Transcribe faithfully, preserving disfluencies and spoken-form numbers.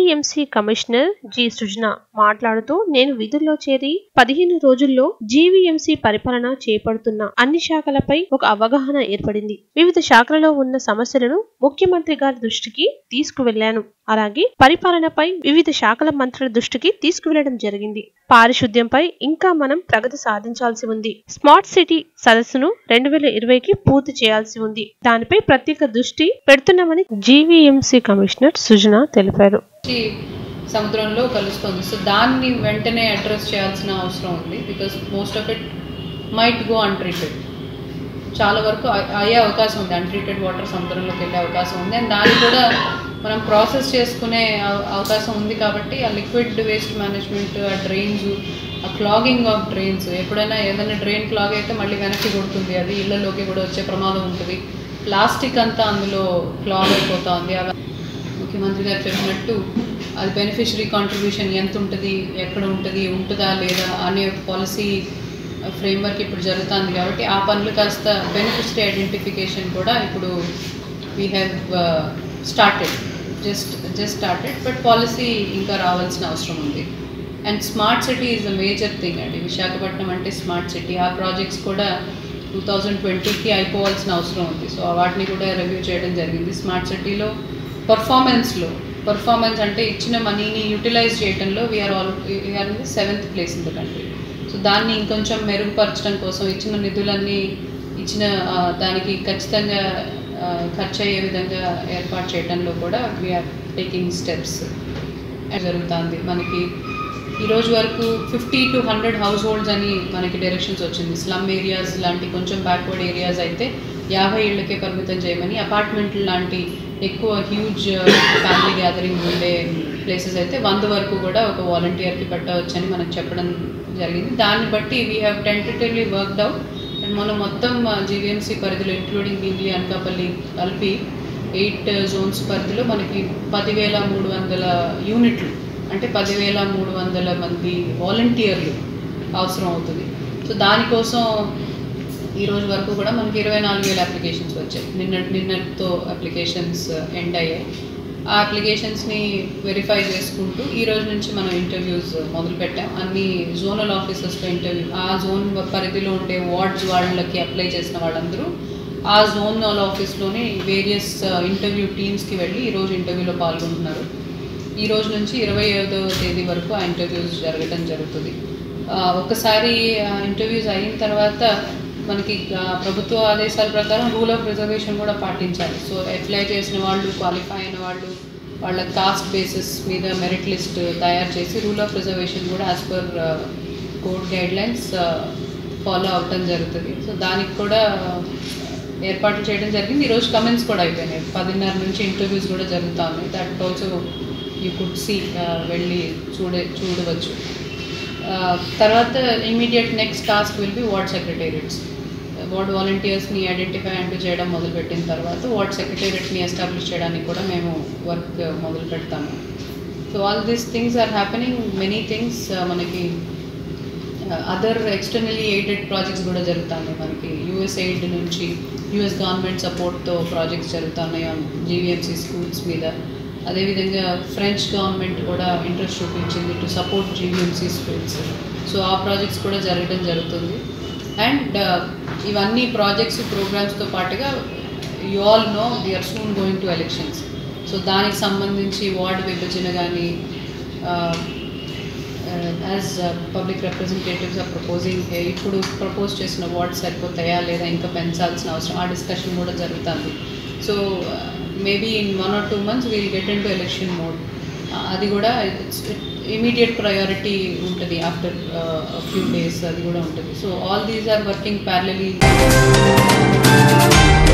GVMC commissioner G సృజన మాట్లాడుతూ నేను విధుల్లో చేరి పదిహేను రోజుల్లో జీవీఎంసీ పరిపాలన చేపడుతున్న అన్ని శాఖలపై ఒక అవగాహన ఏర్పడింది. వివిధ శాఖలలో ఉన్న సమస్యలను ముఖ్యమంత్రి గారి దృష్టికి తీసుకువెళ్లాను. అలాగే పరిపాలనపై వివిధ శాఖల మంత్రుల దృష్టికి తీసుకువెళ్లడం జరిగింది. పారిశుద్ధ్యంపై ఇంకా మనం ప్రగతి సాధించాల్సి ఉంది. స్మార్ట్ సిటీ సదస్సును రెండు వేల ఇరవైకి పూర్తి చేయాల్సి ఉంది. దానిపై ప్రత్యేక దృష్టి పెడుతున్నామని జీవీఎంసీ కమిషనర్ సుజన తెలిపారు. సముద్రంలో కలుస్తుంది. సో దాన్ని వెంటనే అడ్రస్ చేయాల్సిన అవసరం ఉంది. Because most of it might go untreated. చాలా వరకు అయ్యే అవకాశం ఉంది. అన్ట్రీటెడ్ వాటర్ సముద్రంలోకి వెళ్ళే అవకాశం ఉంది. అండ్ దాన్ని కూడా మనం ప్రాసెస్ చేసుకునే అవకాశం ఉంది. కాబట్టి ఆ లిక్విడ్ వేస్ట్ మేనేజ్మెంట్, ఆ డ్రైన్స్, ఆ క్లాగింగ్ ఆఫ్ డ్రైన్స్, ఎప్పుడైనా ఏదైనా డ్రైన్ క్లాగ్ అయితే మళ్ళీ వెనక్కి కొడుతుంది. అది ఇళ్లలోకి కూడా వచ్చే ప్రమాదం ఉంటుంది. ప్లాస్టిక్ అంతా అందులో క్లాగ్ అయిపోతూ ఉంది. అలా ముఖ్యమంత్రి గారు చెప్పినట్టు అది బెనిఫిషరీ కాంట్రిబ్యూషన్ ఎంత ఉంటుంది, ఎక్కడ ఉంటుంది, ఉంటుందా లేదా అనే పాలసీ ఫ్రేమ్వర్క్ ఇప్పుడు జరుగుతుంది. కాబట్టి ఆ పనులు కాస్త బెనిఫిషరీ ఐడెంటిఫికేషన్ కూడా ఇప్పుడు we have started just just started but policy ఇంకా రావాల్సిన అవసరం ఉంది. And smart city is a major thing అండి. విశాఖపట్నం అంటే స్మార్ట్ సిటీ. ఆ ప్రాజెక్ట్స్ కూడా టూ థౌజండ్ ట్వంటీకి అయిపోవాల్సిన అవసరం ఉంది. సో వాటిని కూడా రివ్యూ చేయడం జరిగింది. స్మార్ట్ సిటీలో పర్ఫార్మెన్స్లో పర్ఫార్మెన్స్ అంటే ఇచ్చిన మనీని యూటిలైజ్ చేయడంలో we are all we are in the seventh place in the country. So దాన్ని ఇంకొంచెం మెరుగుపరచడం కోసం ఇచ్చిన నిధులన్నీ ఇచ్చిన దానికి ఖచ్చితంగా ఖర్చు అయ్యే విధంగా ఏర్పాటు చేయడంలో కూడా వీఆర్ టేకింగ్ స్టెప్స్ జరుగుతుంది. మనకి ఈరోజు వరకు fifty to hundred households అని మనకి డైరెక్షన్స్ వచ్చింది. స్లమ్ ఏరియాస్ లాంటి కొంచెం బ్యాక్వర్డ్ ఏరియాస్ అయితే యాభై ఏళ్ళకే పరిమితం చేయమని, అపార్ట్మెంట్లు లాంటి ఎక్కువ హ్యూజ్ ఫ్యామిలీ గ్యాదరింగ్ ఉండే ప్లేసెస్ అయితే వంద వరకు కూడా ఒక వాలంటీర్కి పెట్టవచ్చని మనకు చెప్పడం జరిగింది. దాన్ని బట్టి we have tentatively worked out. And మనం మొత్తం జీవీఎంసీ పరిధిలో ఇంక్లూడింగ్ భీమిలి, అనకాపల్లి కలిపి ఎయిట్ జోన్స్ పరిధిలో మనకి పదివేల మూడు వందల యూనిట్లు అంటే పదివేల మూడు వందల మంది వాలంటీర్లు అవసరం అవుతుంది. సో దానికోసం ఈరోజు వరకు కూడా మనకి ఇరవై నాలుగు వేల అప్లికేషన్స్ వచ్చాయి. నిన్న నిన్నటితో అప్లికేషన్స్ ఎండ్ అయ్యాయి. ఆ అప్లికేషన్స్ని వెరిఫై చేసుకుంటూ ఈ రోజు నుంచి మనం ఇంటర్వ్యూస్ మొదలుపెట్టాం. అన్ని జోనల్ ఆఫీసర్స్లో ఇంటర్వ్యూ, ఆ జోన్ పరిధిలో ఉండే వార్డ్స్ వాళ్ళకి అప్లై చేసిన వాళ్ళందరూ ఆ జోనల్ ఆఫీస్లోనే వేరియస్ ఇంటర్వ్యూ టీమ్స్కి వెళ్ళి ఈరోజు ఇంటర్వ్యూలో పాల్గొంటున్నారు. ఈ రోజు నుంచి ఇరవై ఐదవ తేదీ వరకు ఆ ఇంటర్వ్యూస్ జరగడం జరుగుతుంది. ఒకసారి ఇంటర్వ్యూస్ అయిన తర్వాత మనకి ప్రభుత్వ ఆదేశాల ప్రకారం రూల్ ఆఫ్ రిజర్వేషన్ కూడా పాటించాలి. సో అప్లై చేసిన వాళ్ళు, క్వాలిఫై అయిన వాళ్ళు వాళ్ళ కాస్ట్ బేసిస్ మీద మెరిట్ లిస్ట్ తయారు చేసి రూల్ ఆఫ్ రిజర్వేషన్ కూడా as per court guidelines follow అవటం జరుగుతుంది. సో దానికి కూడా ఏర్పాట్లు చేయడం జరిగింది. ఈరోజు కమెంట్స్ కూడా అయిపోయినాయి. పదిన్నర నుంచి ఇంటర్వ్యూస్ కూడా జరుగుతూ ఉన్నాయి. That also you could see, వెళ్ళి చూడే చూడవచ్చు. తర్వాత immediate next task will be ward secretariats. Ward వాలంటీర్స్ని ఐడెంటిఫై అంటూ చేయడం మొదలుపెట్టిన తర్వాత వార్డ్ సెక్రటేరియట్ని ఎస్టాబ్లిష్ చేయడానికి కూడా మేము వర్క్ మొదలు పెడతాము. So all these things are happening. Many things మనకి అదర్ ఎక్స్టర్నల్లీ ఎయిడెడ్ ప్రాజెక్ట్స్ కూడా జరుగుతున్నాయి. మనకి యూఎస్ ఎయిడ్ నుంచి యూఎస్ గవర్నమెంట్ సపోర్ట్తో ప్రాజెక్ట్స్ జరుగుతున్నాయి జీవీఎంసీ స్కూల్స్ మీద. అదేవిధంగా ఫ్రెంచ్ గవర్నమెంట్ కూడా ఇంట్రెస్ట్ చూపించింది to support GVMC schools. So ఆ ప్రాజెక్ట్స్ కూడా జరగడం జరుగుతుంది. అండ్ ఇవన్నీ ప్రాజెక్ట్స్ ప్రోగ్రామ్స్తో పాటుగా you all know we are soon going to elections. So దానికి సంబంధించి వార్డు విభజన కానీ as public representatives are proposing, ఇప్పుడు ప్రపోజ్ చేసిన వార్డ్స్ సరిపోతాయా లేదా ఇంకా పెంచాల్సిన అవసరం, ఆ డిస్కషన్ కూడా జరుగుతుంది. So maybe in one or two months we'll get into election mode. అది కూడా ఇమీడియట్ ప్రయారిటీ ఉంటుంది. ఆఫ్టర్ ఫ్యూ డేస్ అది కూడా ఉంటుంది. So all these are working ప్యారలీ.